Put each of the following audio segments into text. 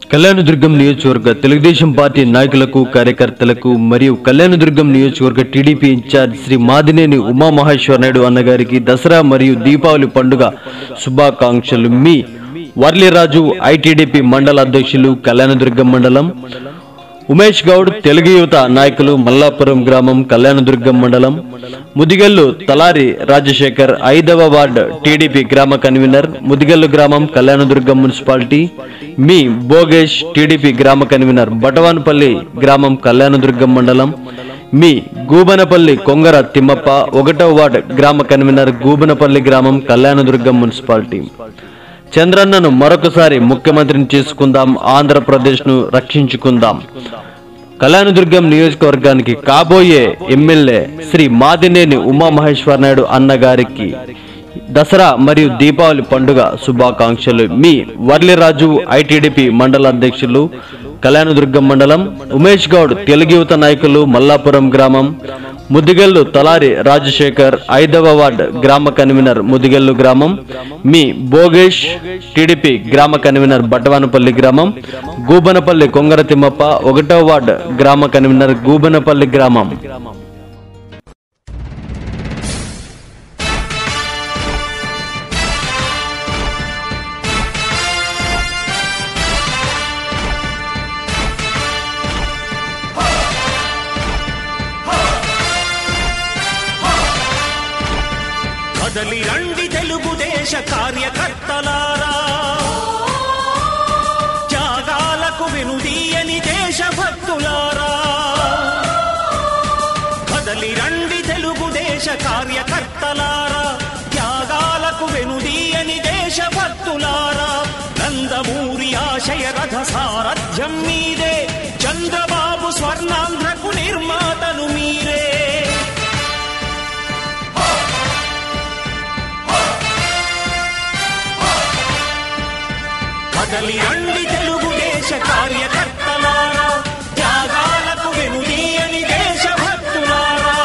కళ్యాణదుర్గం నియోజకవర్గ తెలుగుదేశం పార్టీ నాయకులకు కార్యకర్తలకు మరియు కళ్యాణదుర్గం నియోజకవర్గ టీడీపీ ఇన్ఛార్జ్ శ్రీ మాదినేని ఉమామహేశ్వర నాయుడు అన్నగారికి దసరా మరియు దీపావళి పండుగ శుభాకాంక్షలు. మీ వర్లిరాజు ఐటీడీపీ మండల అధ్యక్షులు కళ్యాణదుర్గం మండలం. ఉమేష్ గౌడ్ తెలుగు యువత నాయకులు మల్లాపురం గ్రామం కళ్యాణదుర్గం మండలం. ముదిగల్లు తలారి రాజశేఖర్ 5వ వార్డ్ టీడీపీ గ్రామ కన్వీనర్ ముదిగల్లు గ్రామం కళ్యాణదుర్గం మున్సిపాలిటీ. మీ భోగేష్ టీడీపీ గ్రామ కన్వీనర్ బటవాన్పల్లి గ్రామం కళ్యాణదుర్గం మండలం. మీ గూబనపల్లి కొంగర తిమ్మప్ప 1వ వార్డ్ గ్రామ కన్వీనర్ గూబనపల్లి గ్రామం కళ్యాణదుర్గం మున్సిపాలిటీ. చంద్రన్నను మరొకసారి ముఖ్యమంత్రిని చేసుకుందాం, ఆంధ్రప్రదేశ్ను రక్షించుకుందాం. కళ్యాణదుర్గం నియోజకవర్గానికి కాబోయే ఎమ్మెల్యే శ్రీ మాదినేని ఉమామహేశ్వర నాయుడు అన్నగారికి దసరా మరియు దీపావళి పండుగ శుభాకాంక్షలు. మీ వర్లిరాజు ఐటీడీపీ మండల అధ్యక్షులు కళ్యాణదుర్గం మండలం. ఉమేష్ గౌడ్ తెలుగు యువత నాయకులు మల్లాపురం గ్రామం. ముదిగల్లు తలారి రాజశేఖర్ 5వ వార్డ్ గ్రామ కన్వీనర్ ముదిగల్లు గ్రామం. మీ భోగేష్ టీడీపీ గ్రామ కన్వీనర్ బటవానపల్లి గ్రామం. గూబనపల్లి కొంగర తిమ్మప్ప 1వ వార్డ్ గ్రామ కన్వీనర్ గూబనపల్లి గ్రామం. కదలి రండి తెలుగుదేశ కార్యకర్తలారా, త్యాగాలకు వెనుదీయని దేశభక్తులారా. కదలి రండి తెలుగుదేశ కార్యకర్తలారా, త్యాగాలకు వెనుదీయని దేశభక్తులారా. నందమూరి ఆశయ రథ సారథ్యం మీదే, చంద్రబాబు స్వర్ణాంధ్రకు నిర్మాతలు మీరే. కదలి రండి తెలుగుదేశ కార్యకర్తలారా, త్యాగాలకు వెనుదీయని దేశభక్తులారా.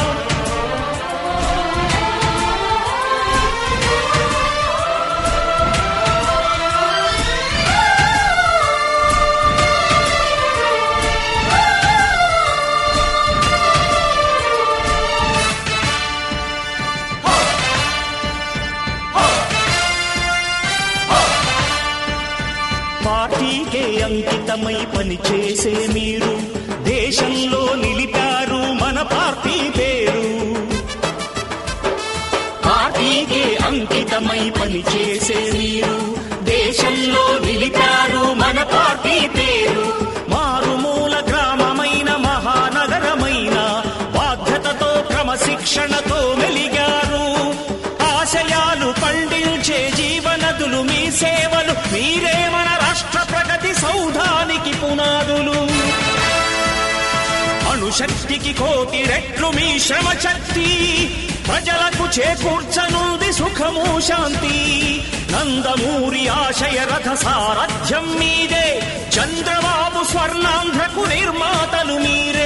పార్టీకే అంకితమై పనిచేసే మీరు దేశంలో నిలిపారు మన పార్టీ పేరు. పార్టీకే అంకితమై పనిచేసే మీరు దేశంలో నిలిపారు మన పార్టీ పేరు. మారుమూల గ్రామమైన మహానగరమైన బాధ్యతతో క్రమశిక్షణతో మెలిగారు. ఆశయాలు పండించే జీవనదులు మీ సేవలు, మీరే మన రాష్ట్ర ప్రగతి సౌధానికి పునాదులు. అణుశక్తికి కోటి రెట్లు మీ శ్రమ శక్తి, ప్రజలకు చేకూర్చనుంది సుఖము శాంతి. నందమూరి ఆశయ రథ సారథ్యం మీదే, చంద్రబాబు స్వర్ణాంధ్రకు నిర్మాతలు మీరే.